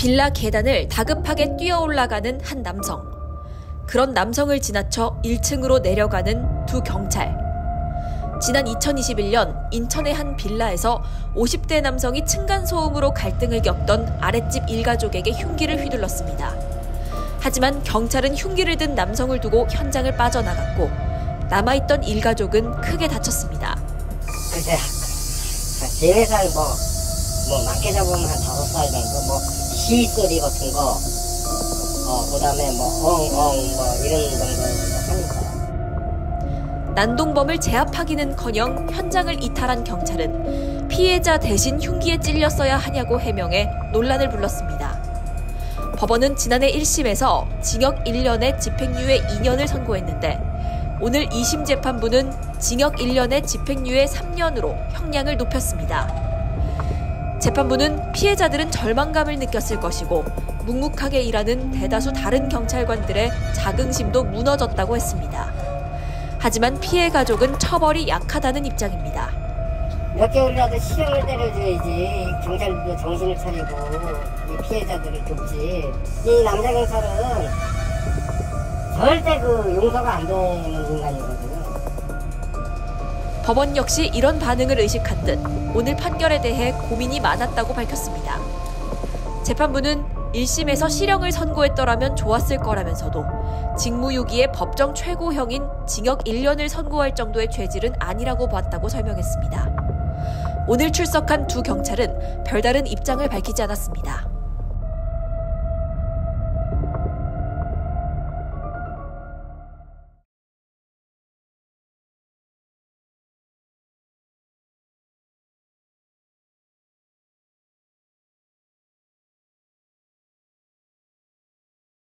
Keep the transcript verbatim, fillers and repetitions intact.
빌라 계단을 다급하게 뛰어 올라가는 한 남성. 그런 남성을 지나쳐 일 층으로 내려가는 두 경찰. 지난 이천이십일 년 인천의 한 빌라에서 오십 대 남성이 층간소음으로 갈등을 겪던 아랫집 일가족에게 흉기를 휘둘렀습니다. 하지만 경찰은 흉기를 든 남성을 두고 현장을 빠져나갔고 남아있던 일가족은 크게 다쳤습니다. 글쎄, 제 살 뭐, 뭐 많게 잡으면 한 다섯 살 정도, 뭐 시 소리 같은 거, 어, 그 다음에 뭐 엉엉 뭐 이런 정도 하니까. 난동범을 제압하기는커녕 현장을 이탈한 경찰은 피해자 대신 흉기에 찔렸어야 하냐고 해명해 논란을 불렀습니다. 법원은 지난해 일 심에서 징역 일 년에 집행유예 이 년을 선고했는데 오늘 이 심 재판부는 징역 일 년에 집행유예 삼 년으로 형량을 높였습니다. 재판부는 피해자들은 절망감을 느꼈을 것이고 묵묵하게 일하는 대다수 다른 경찰관들의 자긍심도 무너졌다고 했습니다. 하지만 피해 가족은 처벌이 약하다는 입장입니다. 몇 개월이라도 실형을 때려줘야지 경찰도 정신을 차리고 이 피해자들을 돕지. 이 남자 경찰은 절대 그 용서가 안 되는 인간이거든요. 법원 역시 이런 반응을 의식한 듯 오늘 판결에 대해 고민이 많았다고 밝혔습니다. 재판부는 일 심에서 실형을 선고했더라면 좋았을 거라면서도 직무유기의 법정 최고형인 징역 일 년을 선고할 정도의 죄질은 아니라고 봤다고 설명했습니다. 오늘 출석한 두 경찰은 별다른 입장을 밝히지 않았습니다.